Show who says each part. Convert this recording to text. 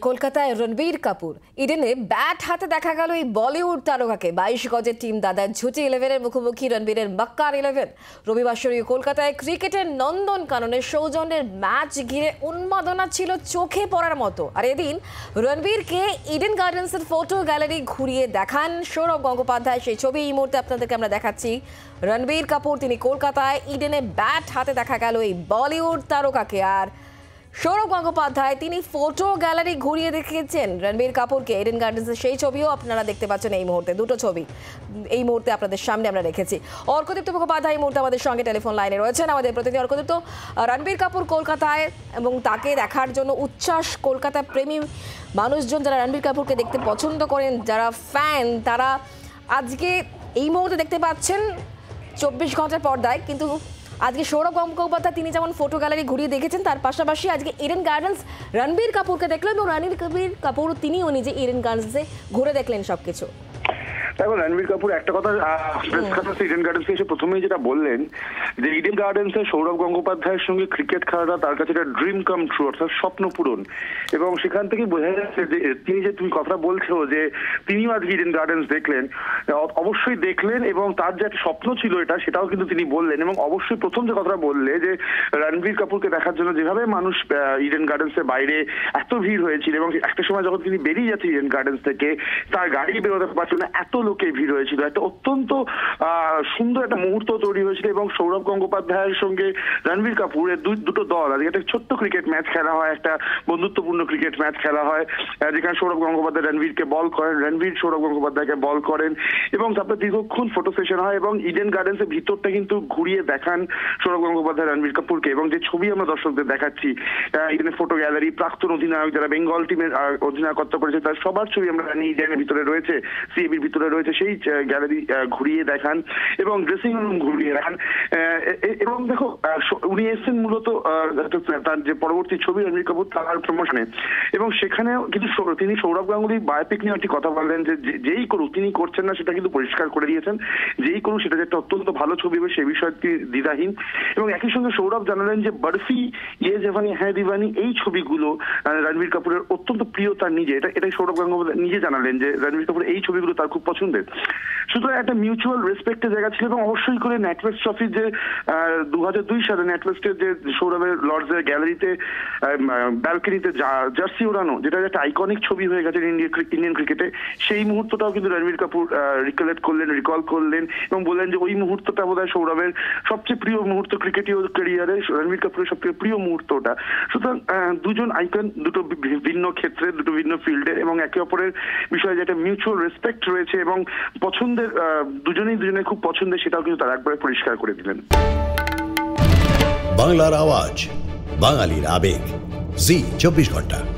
Speaker 1: কলকাতায় রণবীর কাপুর ইডেনে ব্যাট হাতে দেখা গেল এই বলিউড তারকাকে। 22 গজের টিম দাদার ঝুটি 11-এর মুখোমুখি রণবীরের মক্কার 11। রবিবার শরীর কলকাতায় ক্রিকেটের নন্দন কাননে সৌজন্যের ম্যাচ ঘিরে উন্মাদনা ছিল চোখে পড়ার মতো। আর এদিন রণবীরকে ইডেন গার্ডেন্সের ফটো গ্যালারি ঘুরিয়ে দেখান সৌরভ গঙ্গোপাধ্যায়। সেই ছবি এই মুহূর্তে আপনাদেরকে আমরা দেখাচ্ছি। রণবীর কাপুর তিনি কলকাতায় ইডেনে ব্যাট হাতে দেখা গেল এই বলিউড তারকাকে। আর সৌরভ গঙ্গোপাধ্যায় তিনি ফটো গ্যালারি ঘুরিয়ে দেখিয়েছেন রণবীর কাপুরকে। ইডেন গার্ডেন্সের সেই ছবিও আপনারা দেখতে পাচ্ছেন এই মুহূর্তে। দুটো ছবি এই মুহূর্তে আপনাদের সামনে আমরা রেখেছি। অর্কদীপ্ত মুখোপাধ্যায় এই মুহূর্তে আমাদের সঙ্গে টেলিফোন লাইনে রয়েছেন, আমাদের প্রতিনিধি অর্কদীপ্ত। রণবীর কাপুর কলকাতায় এবং তাকে দেখার জন্য উচ্ছ্বাস কলকাতা প্রেমী মানুষজন, যারা রণবীর কাপুরকে দেখতে পছন্দ করেন, যারা ফ্যান, তারা আজকে এই মুহূর্তে দেখতে পাচ্ছেন 24 ঘন্টার পর্দায়। কিন্তু আজকে সৌরভ গঙ্গোপাধ্যায় তিনি যেমন ফটো গ্যালারি ঘুরিয়ে দেখেছেন, তার পাশাপাশি আজকে ইডেন গার্ডেন্স রণবীর কাপুরকে দেখলেন এবং রণবীর কাপুর তিনিও নিজে ইডেন গার্ডেন্সে ঘুরে দেখলেন সবকিছু।
Speaker 2: দেখো, রণবীর কাপুর একটা কথা প্রেস কনফারেন্সে ইডেন গার্ডেন্সে এসে প্রথমেই যেটা বললেন যে ইডেন গার্ডেন্সে সৌরভ গঙ্গোপাধ্যায়ের সঙ্গে ক্রিকেট খেলাটা তার কাছে একটা ড্রিম কাম ট্রু, অর্থাৎ স্বপ্ন পূরণ। এবং সেখান থেকে বোঝা যাচ্ছে যে তিনি যে তুমি কথা বলছো যে তিনিও আজকে ইডেন গার্ডেন্স দেখলেন, অবশ্যই দেখলেন এবং তার যে একটা স্বপ্ন ছিল এটা সেটাও কিন্তু তিনি বললেন। এবং অবশ্যই প্রথম যে কথাটা বললে যে রণবীর কাপুরকে দেখার জন্য যেভাবে মানুষ ইডেন গার্ডেন্সের বাইরে এত ভিড় হয়েছিল এবং একটা সময় যখন তিনি বেরিয়ে যাচ্ছে ইডেন গার্ডেন্স থেকে তার গাড়ি বেরোতে পারছিল না, এত লোকে ভিড় হয়েছিল। একটা অত্যন্ত সুন্দর একটা মুহূর্ত তৈরি হয়েছিল। এবং সৌরভ গঙ্গোপাধ্যায়ের সঙ্গে রণবীর কাপুরের দুটো দল আজকে একটা ছোট্ট ক্রিকেট ম্যাচ খেলা হয়, একটা বন্ধুত্বপূর্ণ ক্রিকেট ম্যাচ খেলা হয় যেখানে সৌরভ গঙ্গোপাধ্যায় রণবীরকে বল করেন, রণবীর সৌরভ গঙ্গোপাধ্যায়কে বল করেন এবং তারপরে দীর্ঘক্ষণ ফটো সেশন হয়। এবং ইডেন গার্ডেন্সের ভিতরটা কিন্তু ঘুরিয়ে দেখান সৌরভ গঙ্গোপাধ্যায় রণবীর কাপুরকে। এবং যে ছবি আমরা দর্শকদের দেখাচ্ছি ইডেনের ফটো গ্যালারি, প্রাক্তন অধিনায়ক যারা বেঙ্গল টিমের অধিনায়কত্ব করেছে তার সবার ছবি আমরা জানি ইডেনের ভিতরে রয়েছে, সিএবির ভিতরে রয়েছে। সেই গ্যালারি ঘুরিয়ে দেখান এবং ড্রেসিং রুম ঘুরিয়ে দেখান। এবং দেখো, উনি এসেছেন মূলত তার যে পরবর্তী ছবি রণবীর কাপুর তার প্রমোশনে। এবং সেখানেও কিন্তু তিনি সৌরভ গাঙ্গুলি বায়োপিক নিয়ে একটি কথা বললেন যে যেই করুক, তিনি করছেন না সেটা কিন্তু পরিষ্কার করে দিয়েছেন, যেই করুক সেটা যে একটা অত্যন্ত ভালো ছবি হবে সে বিষয়ে তিনি দ্বিধাহীন। এবং একই সঙ্গে সৌরভ জানালেন যে বরফি, ইয়ে জাভানি হ্যাঁ দিওয়ানি এই ছবিগুলো রণবীর কাপুরের অত্যন্ত প্রিয় তার নিজে। এটাই সৌরভ গঙ্গোপাধ্যায় নিজে জানালেন যে রণবীর কাপুর এই ছবিগুলো তার খুব পছন্দের। সুতরাং একটা মিউচুয়াল রেসপেক্টের জায়গা ছিল। এবং অবশ্যই করে নেটওয়েস্ট ট্রফির যে 2002 সালে নেটওয়েস্টের যে সৌরভের লর্ডসের গ্যালারিতে ব্যালকনিতে জার্সি ওড়ানো, যেটা একটা আইকনিক ছবি হয়ে গেছে ইন্ডিয়ান ক্রিকেটে, সেই মুহূর্তটাও কিন্তু রণবীর কাপুর রিকল করলেন এবং বললেন যে ওই মুহূর্তটা বোধহয় সৌরভের সবচেয়ে প্রিয় মুহূর্ত ক্রিকেটীয় ক্যারিয়ারে, রণবীর কাপুরের সবচেয়ে প্রিয় মুহূর্তটা। সুতরাং দুজন আইকন, দুটো ভিন্ন ক্ষেত্রে, দুটো ভিন্ন ফিল্ডে এবং একে অপরের বিষয়ে যে একটা মিউচুয়াল রেসপেক্ট রয়েছে এবং পছন্দের দুজনে খুব পছন্দের, সেটাও কিন্তু তারা একবারে পরিষ্কার করে দিলেন।
Speaker 3: বাংলার আওয়াজ, বাঙালির আবেগ, জি 24 ঘন্টা।